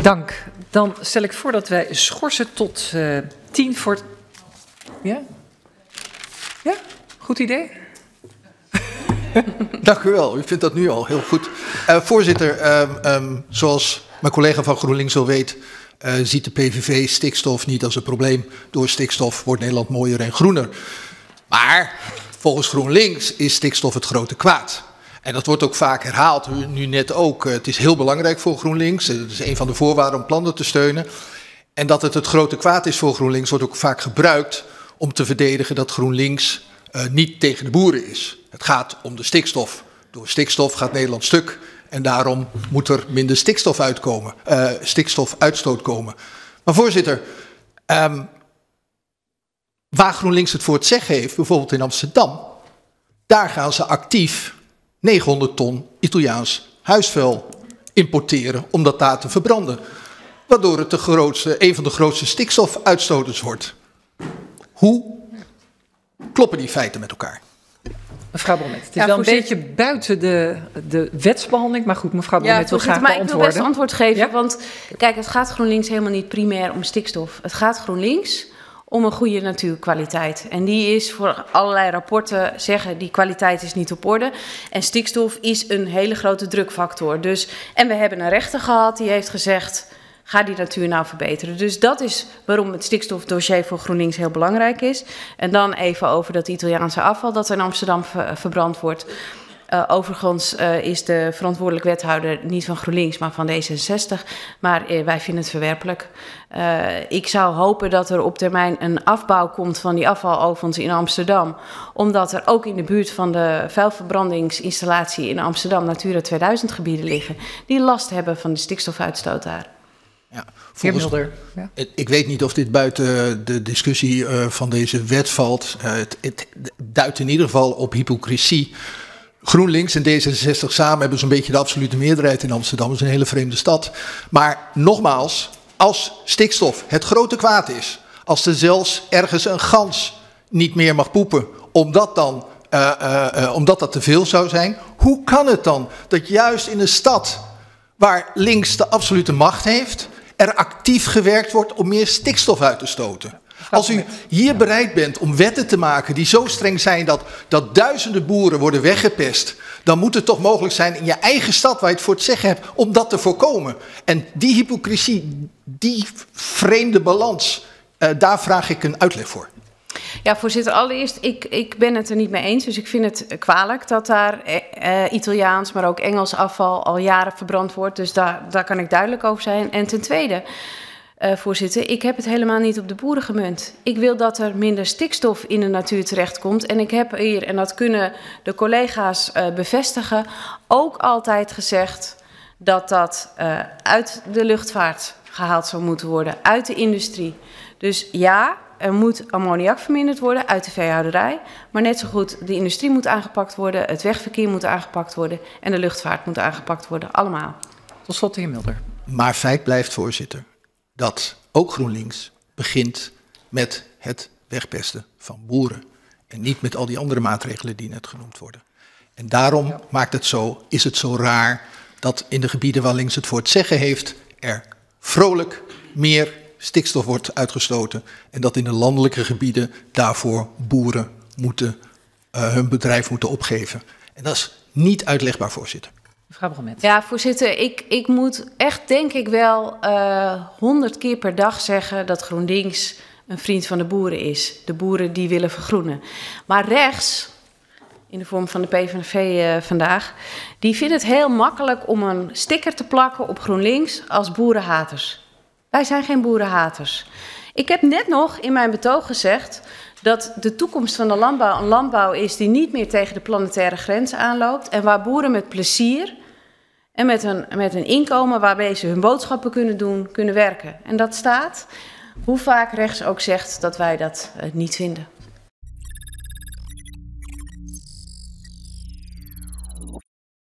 Dank. Dan stel ik voor dat wij schorsen tot 10 voor... Ja? Ja? Goed idee? Dank u wel. U vindt dat nu al heel goed. Voorzitter, zoals mijn collega van GroenLinks al weet, ziet de PVV stikstof niet als een probleem. Door stikstof wordt Nederland mooier en groener. Maar volgens GroenLinks is stikstof het grote kwaad. En dat wordt ook vaak herhaald, nu net ook. Het is heel belangrijk voor GroenLinks. Het is een van de voorwaarden om plannen te steunen. En dat het grote kwaad is voor GroenLinks wordt ook vaak gebruikt om te verdedigen dat GroenLinks niet tegen de boeren is. Het gaat om de stikstof. Door stikstof gaat Nederland stuk en daarom moet er minder stikstofuitstoot komen. Maar voorzitter, waar GroenLinks het voor het zeggen heeft, bijvoorbeeld in Amsterdam, daar gaan ze actief 900 ton Italiaans huisvuil importeren om dat daar te verbranden. Waardoor het een van de grootste stikstofuitstoters wordt. Hoe kloppen die feiten met elkaar? Mevrouw Bromet, het is wel een beetje buiten de wetsbehandeling, maar goed, mevrouw Bromet wil graag beantwoorden. Ik wil best antwoord geven, want kijk, het gaat GroenLinks helemaal niet primair om stikstof. Het gaat GroenLinks om een goede natuurkwaliteit. En die is voor allerlei rapporten zeggen, die kwaliteit is niet op orde. En stikstof is een hele grote drukfactor. Dus, en we hebben een rechter gehad die heeft gezegd, ga die natuur nou verbeteren. Dus dat is waarom het stikstofdossier voor GroenLinks heel belangrijk is. En dan even over dat Italiaanse afval dat in Amsterdam verbrand wordt. Overigens is de verantwoordelijk wethouder niet van GroenLinks, maar van D66. Maar wij vinden het verwerpelijk. Ik zou hopen dat er op termijn een afbouw komt van die afvalovens in Amsterdam. Omdat er ook in de buurt van de vuilverbrandingsinstallatie in Amsterdam Natura 2000 gebieden liggen. Die last hebben van de stikstofuitstoot daar. Ja, ik weet niet of dit buiten de discussie van deze wet valt. Het duidt in ieder geval op hypocrisie. GroenLinks en D66 samen hebben zo'n beetje de absolute meerderheid in Amsterdam. Dat is een hele vreemde stad. Maar nogmaals, als stikstof het grote kwaad is, als er zelfs ergens een gans niet meer mag poepen, omdat dat te veel zou zijn, hoe kan het dan dat juist in een stad waar links de absolute macht heeft, er actief gewerkt wordt om meer stikstof uit te stoten? Als u hier bereid bent om wetten te maken die zo streng zijn dat duizenden boeren worden weggepest, dan moet het toch mogelijk zijn in je eigen stad waar je het voor het zeggen hebt om dat te voorkomen. En die hypocrisie, die vreemde balans, daar vraag ik een uitleg voor. Ja, voorzitter, allereerst, ik ben het er niet mee eens. Dus ik vind het kwalijk dat daar Italiaans, maar ook Engels afval al jaren verbrand wordt. Dus daar kan ik duidelijk over zijn. En ten tweede, voorzitter, ik heb het helemaal niet op de boeren gemunt. Ik wil dat er minder stikstof in de natuur terechtkomt. En ik heb hier, en dat kunnen de collega's bevestigen, ook altijd gezegd dat dat uit de luchtvaart gehaald zou moeten worden, uit de industrie. Dus ja, er moet ammoniak verminderd worden uit de veehouderij. Maar net zo goed, de industrie moet aangepakt worden, het wegverkeer moet aangepakt worden en de luchtvaart moet aangepakt worden, allemaal. Tot slot de heer Mulder. Maar feit blijft, voorzitter, dat ook GroenLinks begint met het wegpesten van boeren. En niet met al die andere maatregelen die net genoemd worden. En daarom is het zo raar dat in de gebieden waar links het voor het zeggen heeft, er vrolijk meer stikstof wordt uitgestoten. En dat in de landelijke gebieden daarvoor boeren hun bedrijf moeten opgeven. En dat is niet uitlegbaar, voorzitter. Mevrouw Bromet. Ja, voorzitter, ik moet echt denk ik wel 100 keer per dag zeggen dat GroenLinks een vriend van de boeren is. De boeren die willen vergroenen. Maar rechts, in de vorm van de PVV vandaag, die vindt het heel makkelijk om een sticker te plakken op GroenLinks als boerenhaters. Wij zijn geen boerenhaters. Ik heb net nog in mijn betoog gezegd dat de toekomst van de landbouw een landbouw is die niet meer tegen de planetaire grens aanloopt en waar boeren met plezier en met een inkomen waarbij ze hun boodschappen kunnen doen, kunnen werken. En dat staat, hoe vaak rechts ook zegt dat wij dat niet vinden.